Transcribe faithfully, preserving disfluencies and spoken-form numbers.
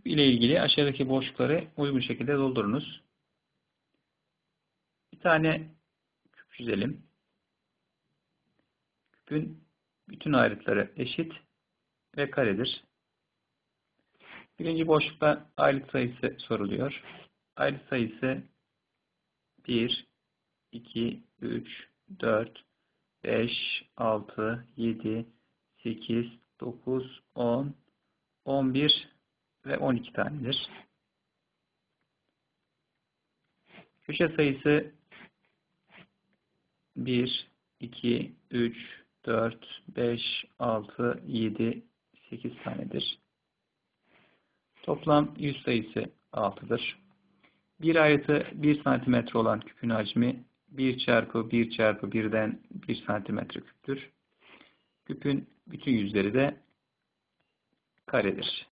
Küp ile ilgili aşağıdaki boşlukları uygun şekilde doldurunuz. Bir tane küp çizelim. Küpün bütün ayrıtları eşit ve karedir. Birinci boşlukta ayrıt sayısı soruluyor. Ayrıt sayısı bir, iki, üç, dört, beş, altı, yedi, sekiz, dokuz, on, on bir ve on iki tanedir. Köşe sayısı bir, iki, üç, dört, beş, altı, yedi, sekiz tanedir. Toplam yüz sayısı altıdır. Bir ayrıtı bir santimetre olan küpün hacmi bir çarpı bir çarpı birden bir santimetre küptür. Küpün bütün yüzleri de karedir.